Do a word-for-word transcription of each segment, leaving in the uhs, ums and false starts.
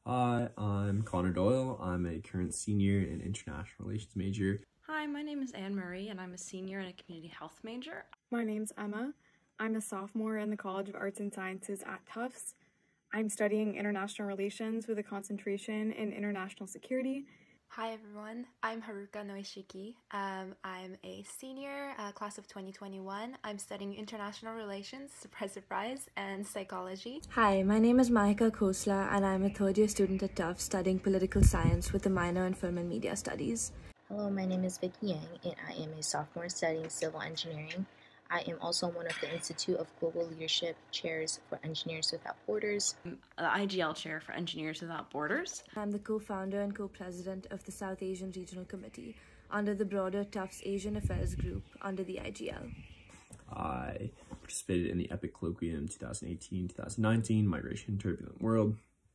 Hi, I'm Connor Doyle. I'm a current senior and international relations major. Hi, my name is Anne Marie and I'm a senior and a community health major. My name's Emma. I'm a sophomore in the College of Arts and Sciences at Tufts. I'm studying international relations with a concentration in international security. Hi everyone, I'm Haruka Noishiki. Um, I'm a senior, uh, class of twenty twenty-one. I'm studying international relations, surprise surprise, and psychology. Hi, my name is Mahika Khosla and I'm a third year student at Tufts studying political science with a minor in film and media studies. Hello, my name is Vicky Yang and I am a sophomore studying civil engineering. I am also one of the Institute of Global Leadership chairs for Engineers Without Borders. I'm the I G L chair for Engineers Without Borders. I'm the co-founder and co-president of the South Asian Regional Committee under the broader Tufts Asian Affairs Group under the I G L. I participated in the EPIC Colloquium twenty eighteen to twenty nineteen, Migration Turbulent World,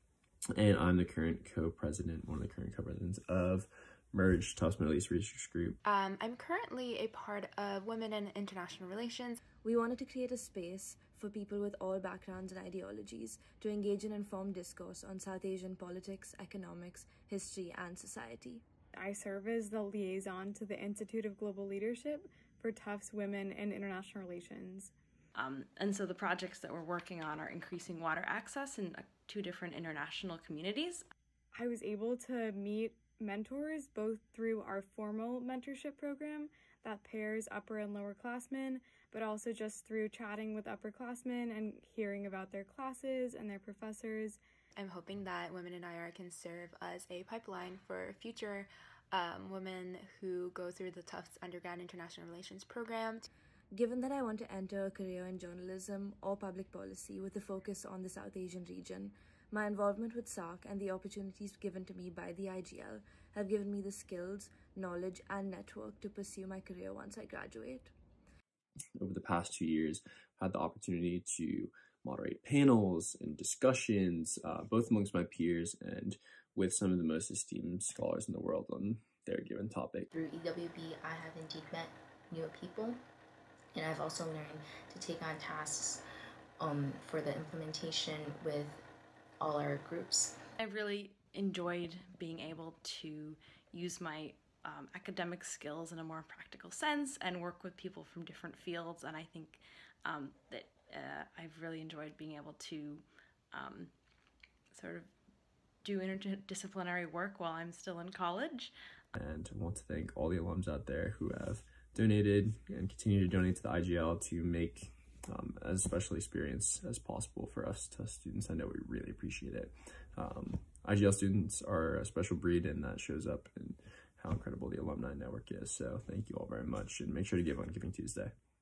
and I'm the current co-president, one of the current co-presidents of Merge Tufts Middle East Research Group. Um, I'm currently a part of Women in International Relations. We wanted to create a space for people with all backgrounds and ideologies to engage in informed discourse on South Asian politics, economics, history, and society. I serve as the liaison to the Institute of Global Leadership for Tufts Women in International Relations. Um, and so the projects that we're working on are increasing water access in uh, two different international communities. I was able to meet mentors both through our formal mentorship program that pairs upper and lower classmen, but also just through chatting with upperclassmen and hearing about their classes and their professors. I'm hoping that Women in I R can serve as a pipeline for future um, women who go through the Tufts Undergrad International Relations program. Given that I want to enter a career in journalism or public policy with a focus on the South Asian region, my involvement with S A R C and the opportunities given to me by the I G L have given me the skills, knowledge, and network to pursue my career once I graduate. Over the past two years, I've had the opportunity to moderate panels and discussions, uh, both amongst my peers and with some of the most esteemed scholars in the world on their given topic. Through E W B, I have indeed met new people, and I've also learned to take on tasks um, for the implementation with all our groups. I really enjoyed being able to use my um, academic skills in a more practical sense and work with people from different fields, and I think um, that uh, I've really enjoyed being able to um, sort of do interdisciplinary work while I'm still in college. And I want to thank all the alums out there who have donated and continue to donate to the I G L to make Um, as special experience as possible for us Tufts students. I know we really appreciate it. Um, I G L students are a special breed, and that shows up in how incredible the alumni network is. So thank you all very much, and make sure to give on Giving Tuesday.